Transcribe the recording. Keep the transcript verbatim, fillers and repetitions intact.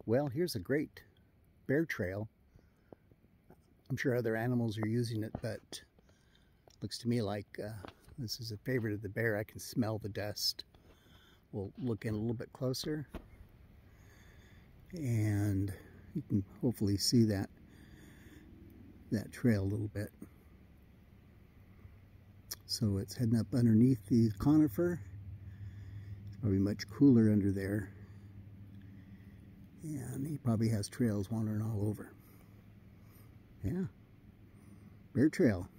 Well, here's a great bear trail. I'm sure other animals are using it, but looks to me like uh, this is a favorite of the bear. I can smell the dust. We'll look in a little bit closer, and you can hopefully see that that trail a little bit. So it's heading up underneath the conifer. It's probably much cooler under there. And he probably has trails wandering all over. Yeah, bear trail.